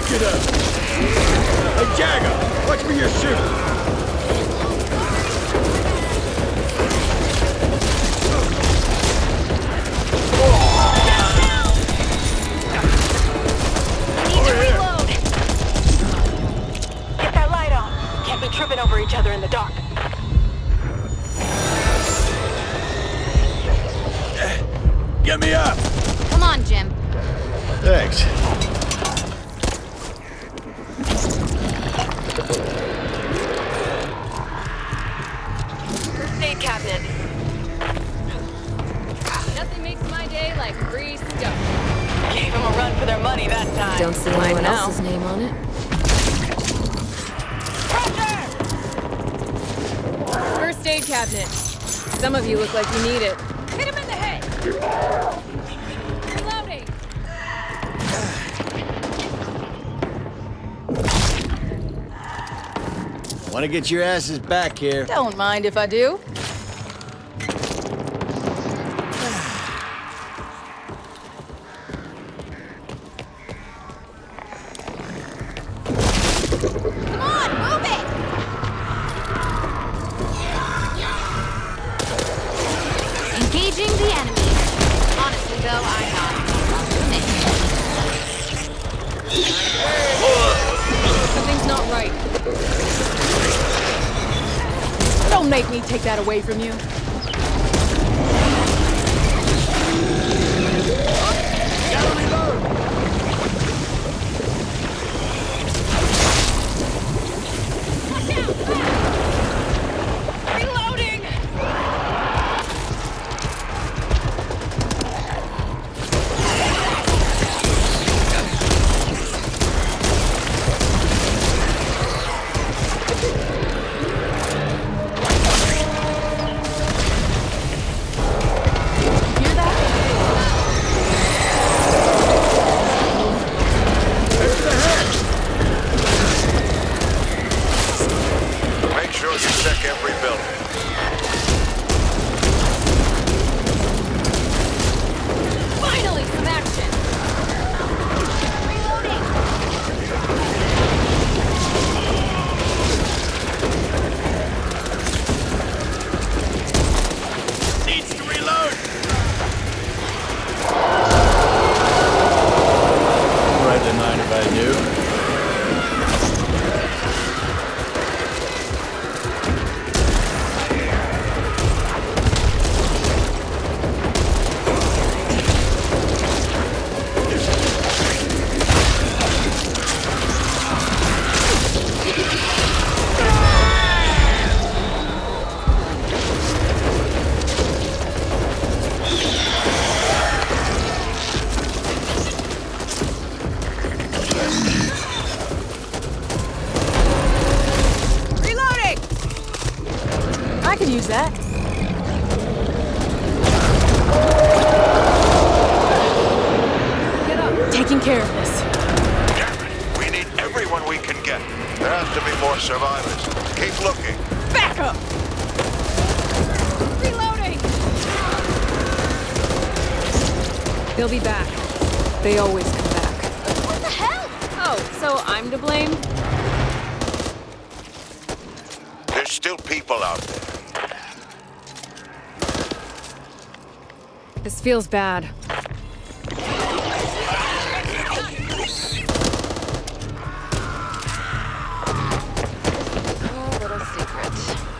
Get up! Hey, Jagger! Watch for your shoe! Tripping over each other in the dark. Get me up! Come on, Jim. Thanks. First aid cabinet. Nothing makes my day like free stuff. Gave them a run for their money that time. Don't see anyone else's name on it. First aid cabinet. Some of you look like you need it. Hit him in the head! Reloading! Want to get your asses back here. Don't mind if I do. Come on, move it! Engaging the enemy. Honestly, though, I'm not. Something's not right. Don't make me take that away from you. Gotta reload! Reloading! Hear that? Head to the head! Make sure you check every building. Finally, some action! Reloading! Needs to reload! Wouldn't mind if I do. Reloading! I could use that. Get up. Taking care of this. Damn it! We need everyone we can get. There has to be more survivors. Keep looking. Back up! Reloading! They'll be back. They always come back. What the hell? Oh, so I'm to blame? There's still people out there. This feels bad. Oh, little secret.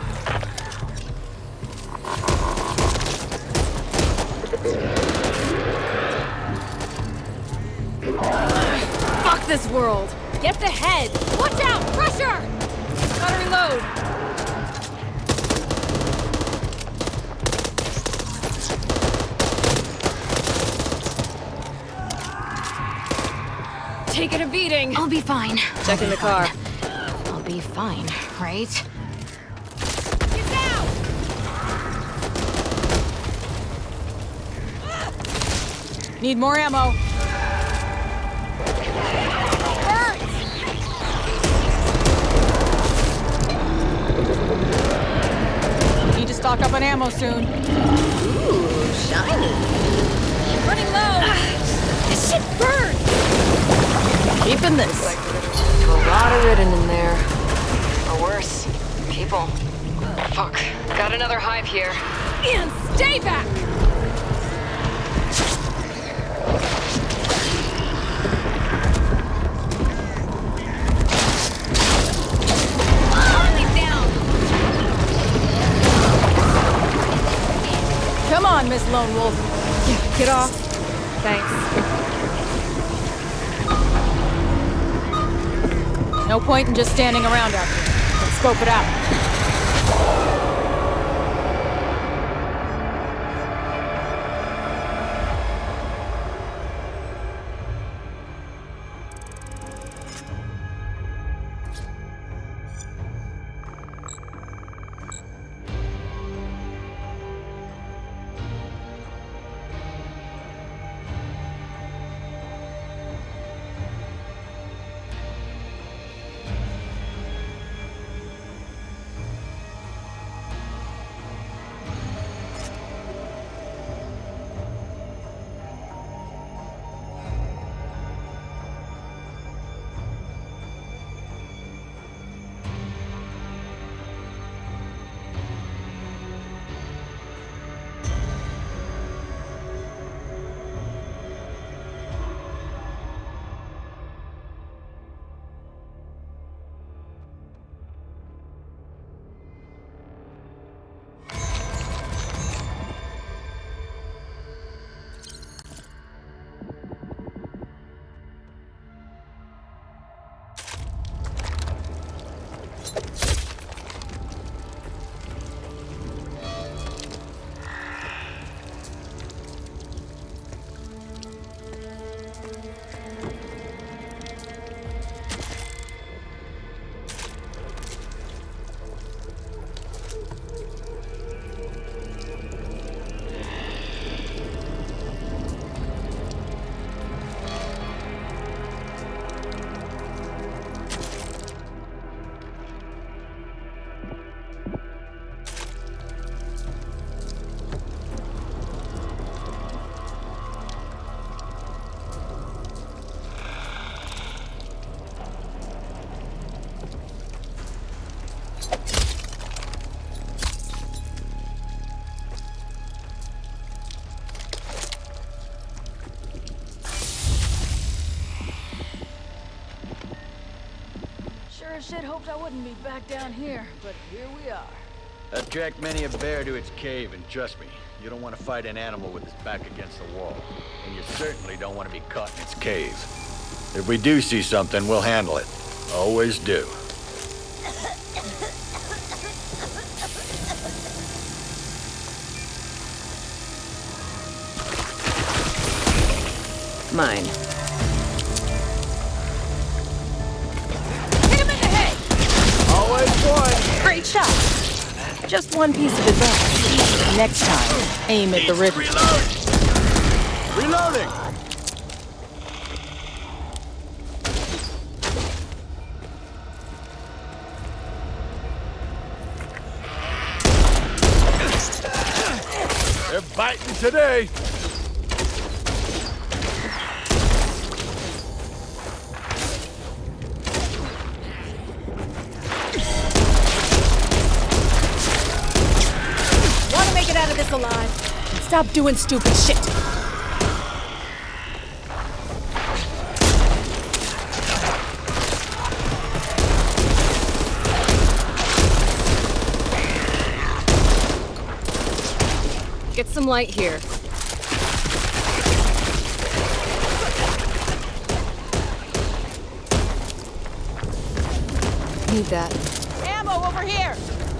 Fuck this world! Get the head! Watch out! Pressure! Gotta reload! Taking a beating. I'll be fine. Checking the car. I'll be fine, right? Get down! Need more ammo. Need to stock up on ammo soon. Ooh, shiny. Running low. This shit burns! Keeping this. A lot of ridden in there. Or worse, people. Fuck. Got another hive here. Ian, stay back! Harley's down. Come on, Miss Lone Wolf. Yeah, get off. Thanks. No point in just standing around out here. Let's scope it out. Sure as shit hoped I wouldn't be back down here, but here we are. That dragged many a bear to its cave, and trust me, you don't want to fight an animal with its back against the wall. And you certainly don't want to be caught in its cave. If we do see something, we'll handle it. Always do. Mine. Hit him in the head! Always one! Great shot! Just one piece of advice. Next time, aim at the river. Reloading! They're biting today. Want to make it out of this alive? And stop doing stupid shit. Get some light here. Need that. Ammo over here!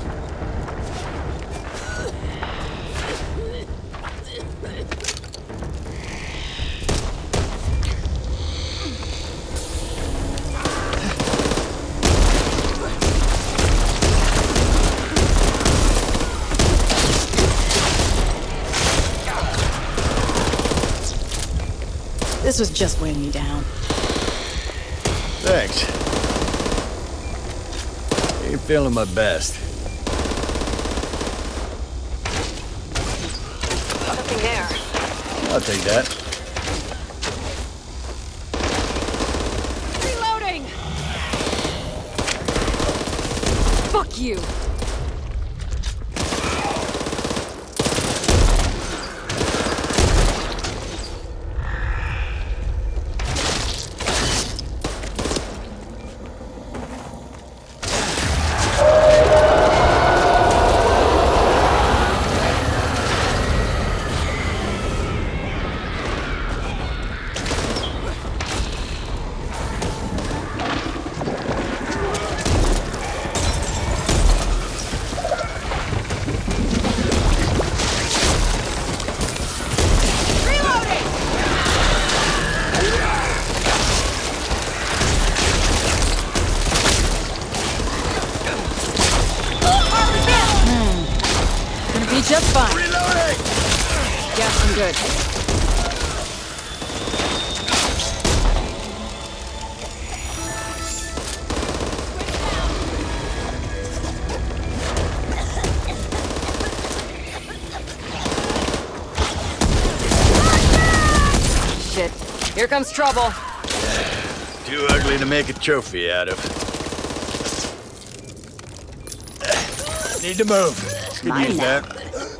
This was just weighing me down. Thanks. Ain't feeling my best. Nothing there. I'll take that. you! Just fine. Reloading! Gas and good. Shit. Here comes trouble. Too ugly to make a trophy out of. Need to move. Could use that.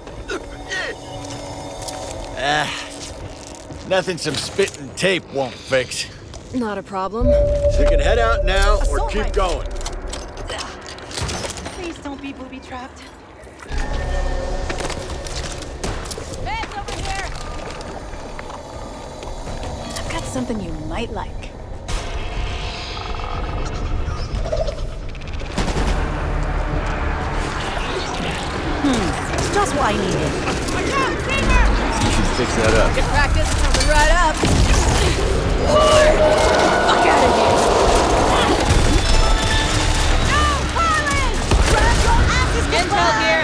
Nothing some spit and tape won't fix. Not a problem. So you can head out now or keep going. Please don't be booby-trapped. Beds over here! I've got something you might like. It's just what I needed. You should fix that up. Good practice coming right up. Fuck out of here! No, Harlan! Intel here.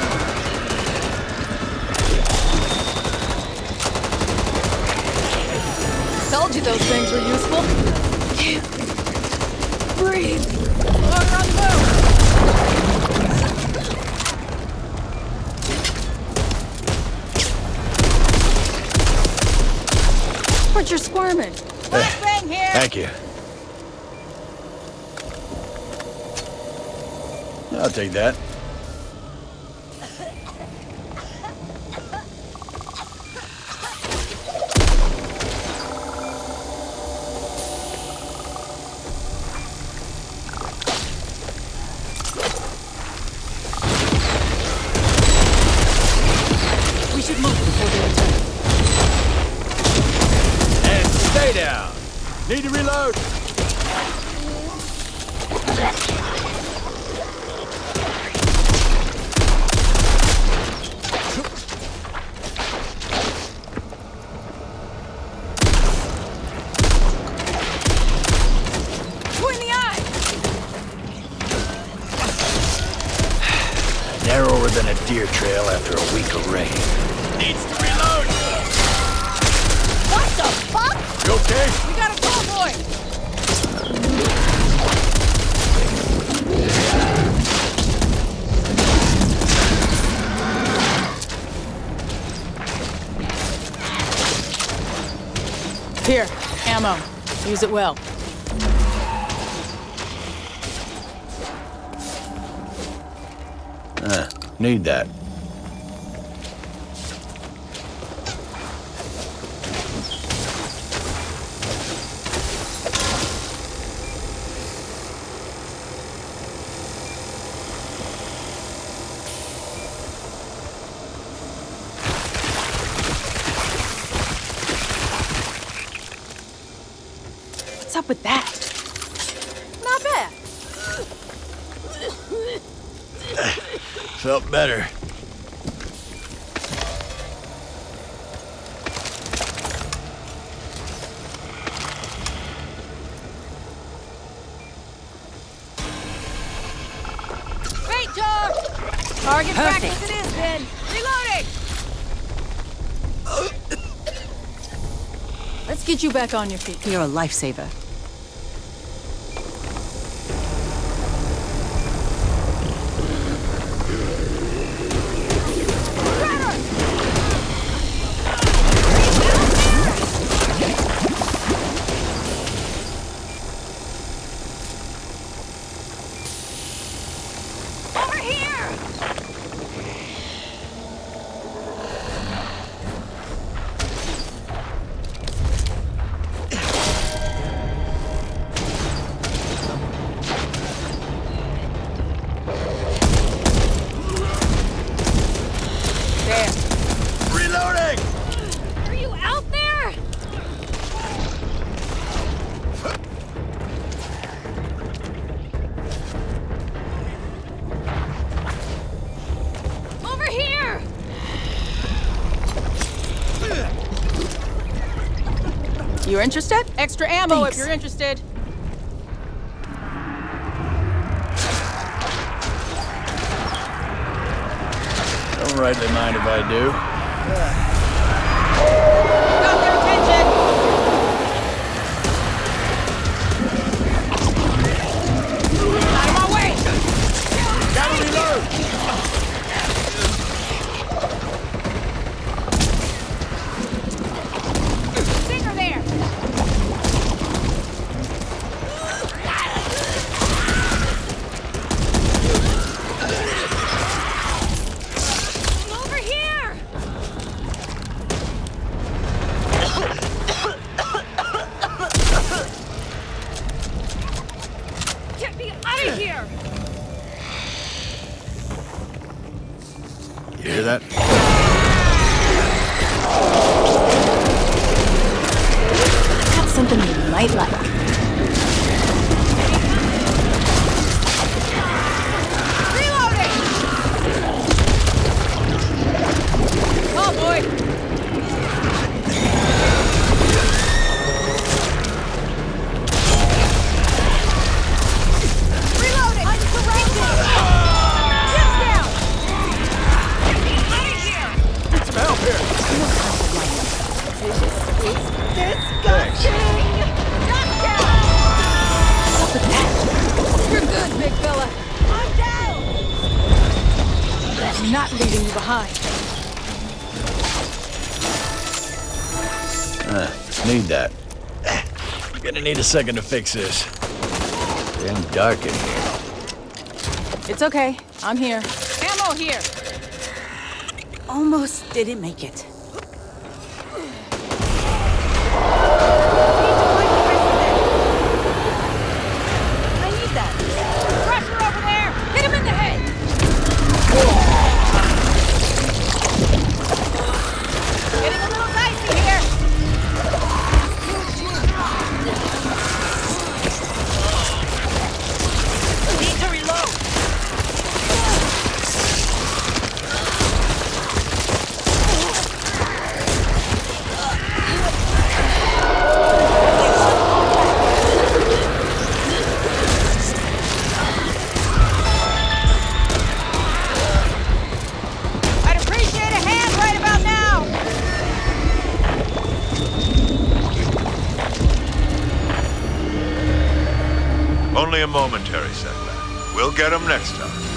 Told you those things were useful. Breathe. Water on the move. But you're squirming. Flashbang here. Thank you. I'll take that. We should move before they attack. Stay down. Need to reload. Two in the eye. Narrower than a deer trail after a week of rain. Needs to reload. What the fuck? You okay? We got a tall boy. Here, ammo. Use it well. Need that. What's up with that? Not bad. Felt better. Great job. Target practice it is, Ben. Reloading. Let's get you back on your feet. You're a lifesaver. You're interested? Extra ammo Thanks. if you're interested. Don't rightly mind if I do. Got their attention! Out of my way! Gotta reload! Stinger there! Over here! Get me out of here! You hear that? Got something you might like. Reloading! Oh boy! Reloading! I'm surrounded! Chips down! Out of here! Get some help here! You're good, big fella. I'm down! I'm not leaving you behind. Need that. Gonna need a second to fix this. Damn dark in here. It's okay. I'm here. Ammo here! Almost didn't make it. I need that. Crusher over there! Hit him in the head! Getting a little dicey here! Need to reload. I'd appreciate a hand right about now! Only a momentary setback. We'll get them next time.